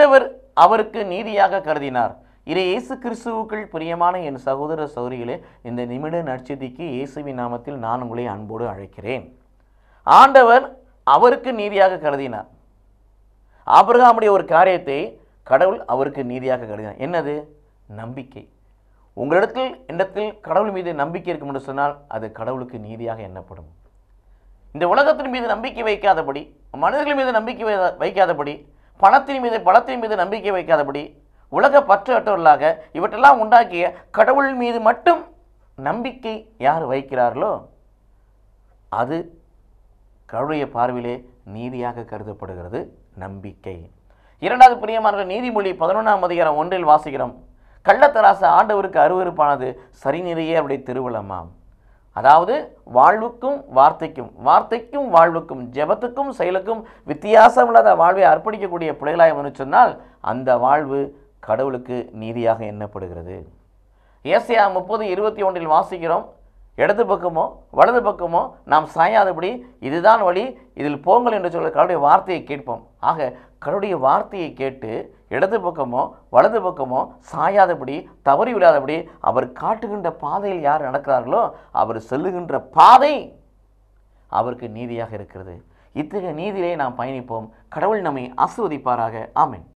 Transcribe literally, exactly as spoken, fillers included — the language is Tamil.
ஆண்டவர் அவருக்கு நீதியாக கருதினார். இதை இயேசு கிறிஸ்துவுக்குள் பிரியமான என் சகோதர சகோதரிகளே, இந்த நிமிட நற்செய்திக்கு இயேசுவின் நாமத்தில் நான் உங்களை அன்போடு அழைக்கிறேன். ஆண்டவர் அவருக்கு நீதியாக கருதினார். ஆபிரகாமுடைய ஒரு காரியத்தை கடவுள் அவருக்கு நீதியாக கருதினார். என்னது? நம்பிக்கை. உங்களிடத்தில் இடத்தில் கடவுள் மீது நம்பிக்கை இருக்கும் என்று சொன்னால் அது கடவுளுக்கு நீதியாக எண்ணப்படும். இந்த உலகத்தின் மீது நம்பிக்கை வைக்காதபடி, மனிதர்கள் மீது நம்பிக்கை வைக்காதபடி, பணத்தின் மீது பலத்தின் மீது நம்பிக்கை வைக்காதபடி, உலக பற்றற்றவர்களாக இவற்றெல்லாம் உண்டாக்கிய கடவுள் மீது மட்டும் நம்பிக்கை யார் வைக்கிறார்களோ அது கடவுளுடைய பார்வையிலே நீதியாக கருதப்படுகிறது. நம்பிக்கை. இரண்டாவது பிரியமானவர்களே, நீதிமொழி பதினொன்றாம் அதிகாரம் ஒன்றில் வாசிக்கிறோம். கள்ளத்தராசு ஆண்டவருக்கு அருவருப்பானது, சரி நிறைய அப்படி திருவள்ளமாம். அதாவது வாழ்வுக்கும் வார்த்தைக்கும், வார்த்தைக்கும் வாழ்வுக்கும், ஜெபத்துக்கும் செயலுக்கும் வித்தியாசம் இல்லாத வாழ்வை அர்ப்பணிக்கக்கூடிய பிள்ளைகளாய் என்று சொன்னால் அந்த வாழ்வு கடவுளுக்கு நீதியாக எண்ணப்படுகிறது. ஏசாயா முப்பது இருபத்தி ஒன்றில் வாசிக்கிறோம். இடது பக்கமோ வலது பக்கமோ நாம் சாயாதபடி இதுதான் வழி, இதில் போங்கள் என்று சொல்ல கடவுளுடைய வார்த்தையை கேட்போம். ஆக கடவுளுடைய வார்த்தையை கேட்டு இடது பக்கமோ வலது பக்கமோ சாயாதபடி, தவறி விடாதபடி அவர் காட்டுகின்ற பாதையில் யார் நடக்கிறார்களோ அவர் செல்லுகின்ற பாதை அவருக்கு நீதியாக இருக்கிறது. இத்தகைய நீதியிலே நாம் பயணிப்போம். கடவுள் நம்மை ஆசீர்வதிப்பாராக. ஆமென்.